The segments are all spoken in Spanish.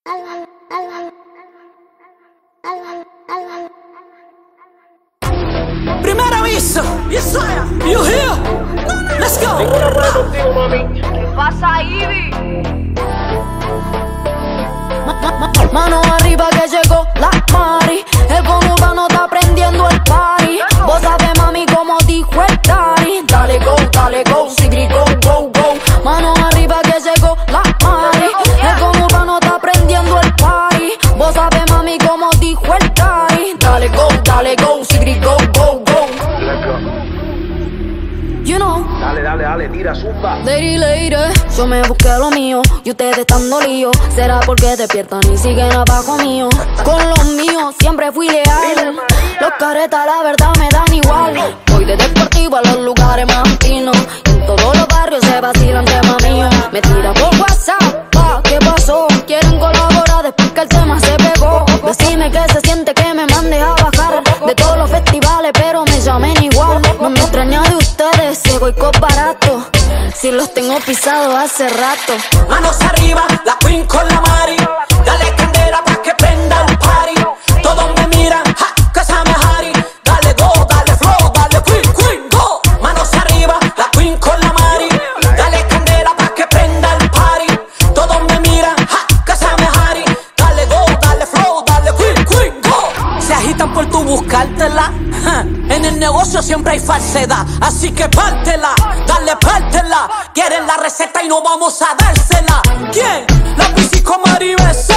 Primer aviso, you here? Let's go. ¿Qué pasa, Ivy? Mano arriba que llegó la Mari. El conurbano está prendiendo el party. Vos sabés, mami, como dijo el daddy. Dale go, sigri go, go, go. Mano arriba que llegó la Mari. El conurbano está prendiendo el party. Vos sabés, mami, como dijo el daddy. Dale go, sigri go, go, go. You know. Dale, tira, zumba. Lady, yo me busqué lo mío y ustedes están dolidos. Será porque despiertan y siguen abajo mío. Con los míos siempre fui leal. Los caretas la verdad me dan igual. Voy de deportivo a los lugares más finos. En todos los barrios se vacilan temas míos. Me tiran por WhatsApp, ¿qué pasó? Quieren colaborar después que el tema se pegó. Decime que se siente que me mandes a bajar de todos los festivales, pero me llamen igual. No me extraña de ustedes, ese boicot barato. Si los tengo pisados hace rato. Manos arriba, la Queen con la Mari. Dale candela pa' que prenda el party. Todos me miran, ja, que se me Harry. Dale go, dale flow, dale Queen, go. Manos arriba, la Queen con la Mari. Dale candela pa' que prenda el party. Todos me miran, ja, que se me Harry. Dale go, dale flow, dale Queen, go. Se agitan por tu buscártela. En el negocio siempre hay falsedad, así que pártela, dale pártela. Quieren la receta y no vamos a dársela. ¿Quién? La Piscico Maribese.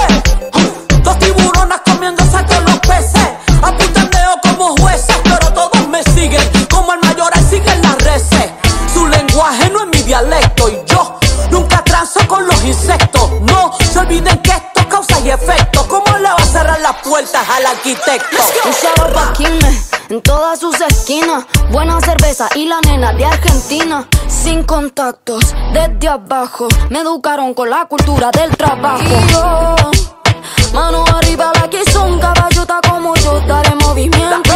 Dos tiburonas comiéndose a todos los peces. Aputandeo como jueces, pero todos me siguen. Como el mayoral siguen las reces. Su lenguaje no es mi dialecto y yo nunca transo con los insectos. No se olviden que esto causa y efecto. ¿Cómo le va a cerrar las puertas al arquitecto? Un saludo pa' Quilmes, en todas sus esquinas. Buena cerveza y la nena de Argentina. Sin contactos, desde abajo. Me educaron con la cultura del trabajo. Y yo, mano arriba, la que son caballota como yo. Daré movimiento.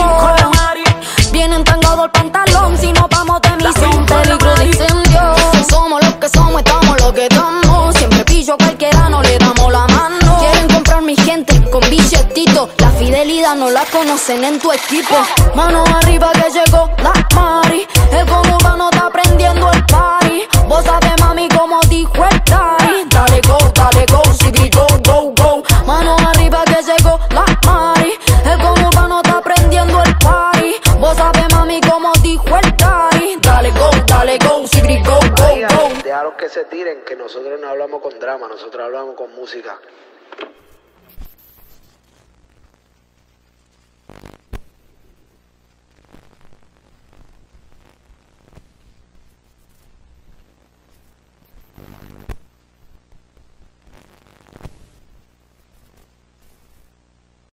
Vienen tangado el pantalón. Si no vamos de misión, peligro de incendio. Somos los que somos, estamos lo que damos. Siempre pillo cualquiera, no le damos la mano. Quieren comprar mi gente con billetito. La fidelidad no la conocen en tu equipo. Mano arriba que llegó la Mari. El conurbano está prendiendo el party. Vos sabés, mami, como dijo el daddy. Dale go, sigri go, go, go. Mano arriba que llegó la Mari. El conurbano está prendiendo el party. Vos sabés, mami, como dijo el daddy. Dale go, sigri go, go, go. Déjalos que se tiren, que nosotros no hablamos con drama, nosotros hablamos con música.